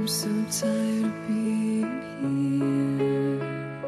so tired of being here,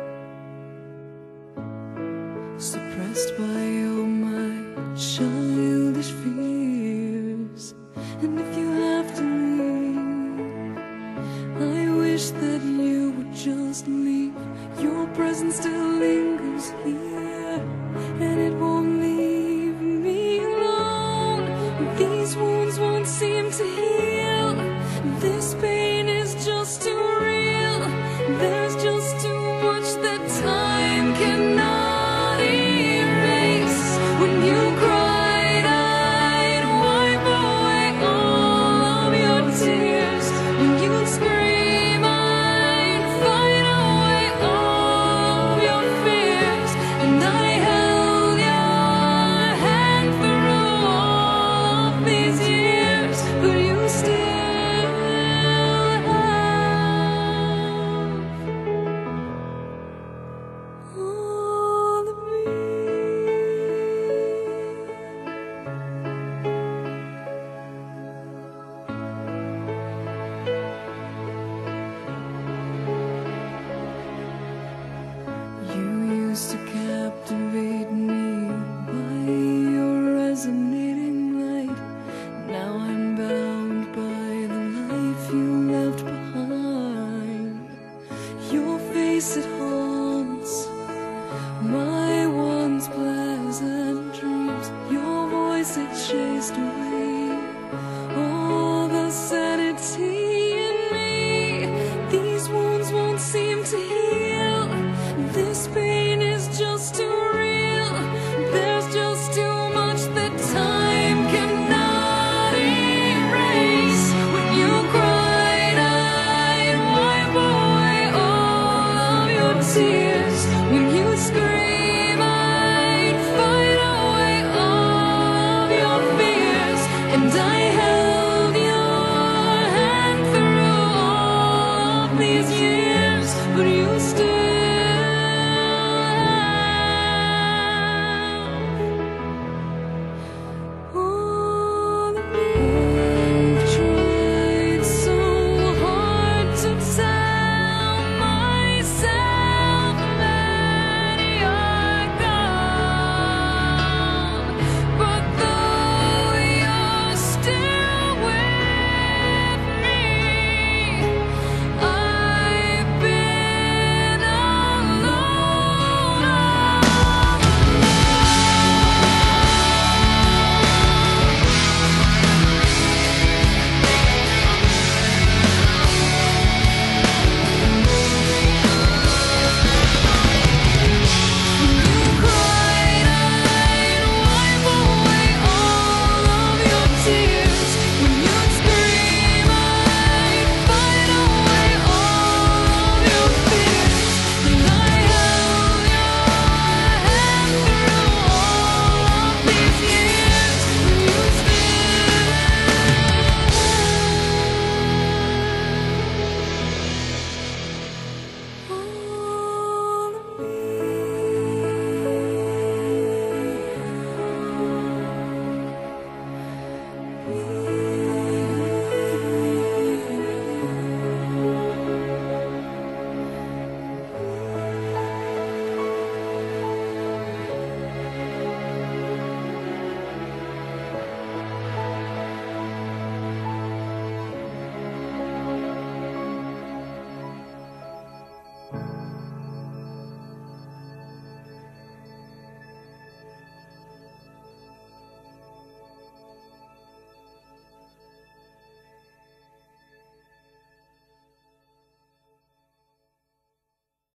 suppressed by all my childish fears. And if you have to leave, I wish that you would just leave. Your presence still lingers here, and it won't leave me alone. These wounds won't seem to heal. This pain is just too real. There's just too much that time cannot erase. When you cried, I'd wipe away all of your tears. When you scream, I'd fight away all of your fears. And I held your hand through all of these years, but you still all of me. You used to captivate me by your resonating light. Now I'm bound by the life you left behind. Your face at